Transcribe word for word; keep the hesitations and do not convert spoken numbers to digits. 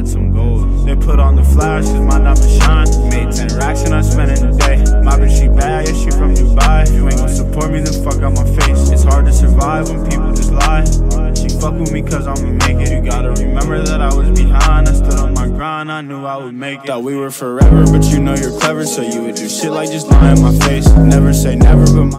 some gold. They put on the flash, cause my diamond shine. Made ten racks and I spent it in a day. My bitch, she bad, yeah, she from Dubai. If you ain't gon' support me, then fuck out my face. It's hard to survive when people just lie. She fuck with me cause I'ma make it. You gotta remember that I was behind. I stood on my grind, I knew I would make it. Thought we were forever, but you know you're clever, so you would do shit like just lie in my face. Never say never, but my